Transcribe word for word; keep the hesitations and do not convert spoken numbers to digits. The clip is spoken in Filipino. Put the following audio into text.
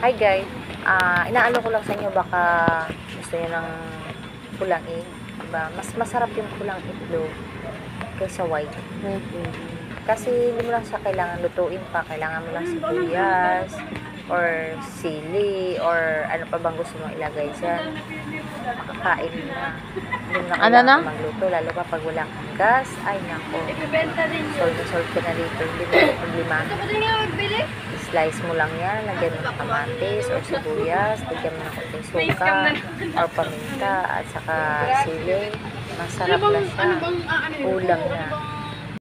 Hi guys, ah inaano ko lang sa inyo, baka gusto niyo ng pulang egg, diba? Mas masarap yung pulang itlog kaysa white. Mm-hmm. Kasi hindi mo lang siya kailangan lutuin pa, kailangan mo lang sibuyas or sili or ano pa bang gusto mong ilagay dyan. Makakain mo na. Hindi mo na Ano kailangan na? magluto, lalo pa pag wala kang gas. Ay nako, solve na solve ka na dito, hindi mo na problema. Slice mo lang yan, lagyan mo ng kamatis or sibuyas, lagyan mo ng konting suka or paminta at saka sili. Masarap na siya. Ulam na.